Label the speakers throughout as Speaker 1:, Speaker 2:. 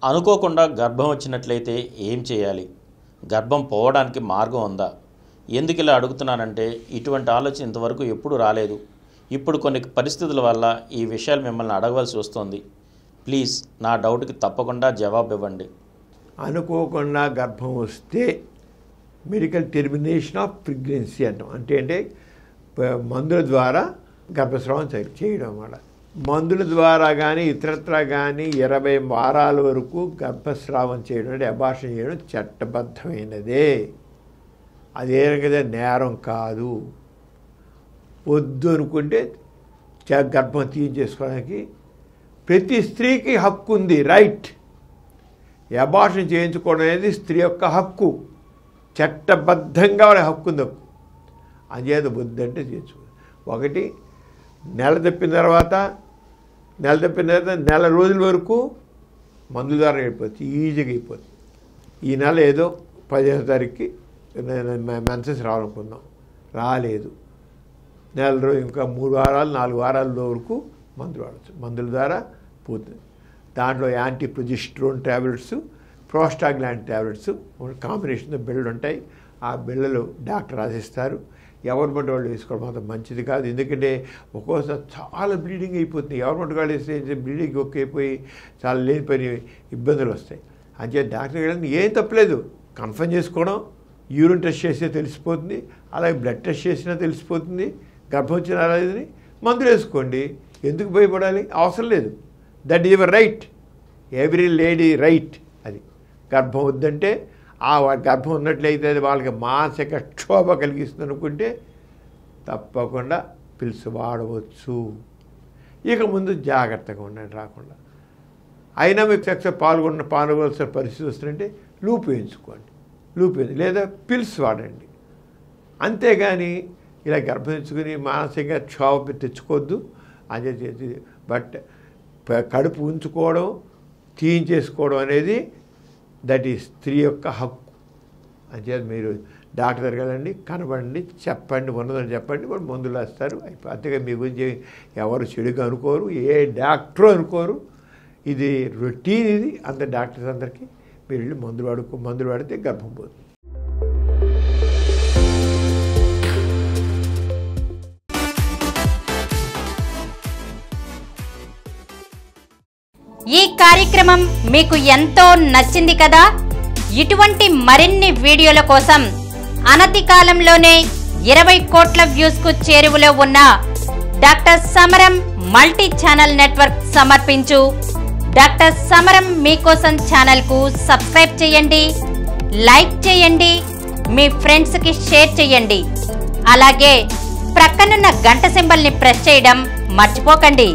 Speaker 1: అనుకోకుండా గర్భం వచ్చినట్లయితే ఏం చేయాలి? గర్భం పోవడానికి మార్గం ఉందా? ఎందుకు ఇలా అడుగుతున్నానంటే ఇటువంటి ఆలోచన ఇంతవరకు ఎప్పుడు రాలేదు. ఇప్పుడు కొన్ని పరిస్థితుల వల్ల ఈ విషయాలు మిమ్మల్ని అడగవలసి వస్తుంది. ప్లీజ్ నా డౌట్కి తప్పకుండా జవాబు ఇవ్వండి.
Speaker 2: అనుకోకుండా గర్భం వస్తే మెడికల్ టెర్మినేషన్ ఆఫ్ ప్రెగ్నెన్సీ అంటాం. అంటే మందుల ద్వారా గర్భస్రావం చేయడం అన్నమాట. మందుల ద్వారా కానీ ఇతరత్రా కానీ 20 వారాల వరకు గర్భస్రావం చేయడం అంటే అబార్షన్ చేయడం చట్టబద్ధమైనదే. అదే కదా నేరం కాదు. వద్దు అనుకుంటే గర్భం తీయించేసుకోవడానికి ప్రతి స్త్రీకి హక్కు ఉంది, రైట్. అబార్షన్ చేయించుకోవడం అనేది స్త్రీ యొక్క హక్కు, చట్టబద్ధంగా వాళ్ళ హక్కు ఉంది. అంచేత వద్దంటే చేయించుకో. ఒకటి నెల తప్పిన తర్వాత నెల రోజుల వరకు మందుల ద్వారా అయిపోతుంది, ఈజీగా అయిపోతుంది. ఈ నెల ఏదో 15వ తారీఖుకి మెన్సెస్ రావాలనుకుందాం, రాలేదు. నెల రోజు ఇంకా 3 వారాలు 4 వారాల వరకు మందులు వాడచ్చు. మందుల ద్వారా పోతుంది. దాంట్లో anti progesterone tablets, prostaglandin tablets కాంబినేషన్తో బిళ్ళలు ఉంటాయి. ఆ బిళ్ళలు డాక్టర్ రాసిస్తారు. ఎవరి పట్టు వాళ్ళు వేసుకోవడం మాత్రం మంచిది కాదు. ఎందుకంటే ఒక్కోసారి చాలా బ్లీడింగ్ అయిపోతుంది. ఎవరి పట్టు వాళ్ళు వేస్తే బ్లీడింగ్ అయిపోయి చాలా లేనిపోయిన ఇబ్బందులు వస్తాయి. అంతే డాక్టర్ వెళ్ళి ఏం తప్పలేదు, కన్ఫర్మ్ చేసుకోవడం. యూరిన్ టెస్ట్ చేస్తే తెలిసిపోతుంది, అలాగే బ్లడ్ టెస్ట్ చేసినా తెలిసిపోతుంది గర్భం వచ్చిన రాలేదని. మందులు వేసుకోండి, ఎందుకు భయపడాలి? అవసరం లేదు. That is your right, every lady right. అది గర్భం వద్దంటే ఆ గర్భం ఉన్నట్లయితే అది వాళ్ళకి మానసిక క్షోభ కలిగిస్తుంది అనుకుంటే తప్పకుండా పిల్స్ వాడవచ్చు. ఇక ముందు జాగ్రత్తగా ఉండండి, రాకుండా. అయినా మీకు సెక్స్ పాల్గొనవలసిన పరిస్థితి వస్తుందంటే లూప్ వేయించుకోండి, లేదా పిల్స్ వాడండి. అంతేగాని ఇలా గర్భం తెచ్చుకుని మానసికంగా క్షోభ తెచ్చుకోవద్దు. అదే బట్ కడుపు ఉంచుకోవడం, తీయించేసుకోవడం అనేది దట్ ఈ స్త్రీ యొక్క హక్కు. అంచేది మీరు డాక్టర్ దగ్గరికి వెళ్ళండి, కనబడండి, చెప్పండి, ఉన్నదని చెప్పండి, వాళ్ళు మందులు వేస్తారు. అంతేగా మీ గురించి ఎవరు చెడుగా అనుకోరు, ఏ డాక్టరు అనుకోరు. ఇది రొటీన్. ఇది అందరి డాక్టర్స్ అందరికీ మీరు వెళ్ళి మందులు వాడితే గర్భం పోతుంది.
Speaker 3: ఈ కార్యక్రమం మీకు ఎంతో నచ్చింది కదా? ఇటువంటి మరిన్ని వీడియోల కోసం అనతి కాలంలోనే 20 కోట్ల వ్యూస్ కు చేరువలో ఉన్న doctor Samaram multi channel network సమర్పించు డాక్టర్ సమరం మీకోసం ఛానల్ కు సబ్స్క్రైబ్ చేయండి, లైక్ చేయండి, మీ ఫ్రెండ్స్ కి షేర్ చేయండి. అలాగే ప్రక్కనున్న గంట సింబల్ ని ప్రెస్ చేయడం మర్చిపోకండి.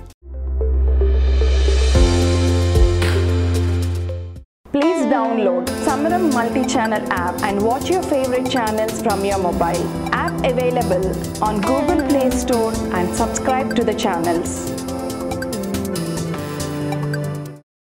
Speaker 4: Please download Samaram multi-channel app and watch your favorite channels from your mobile. App available on Google Play Store and subscribe to the channels.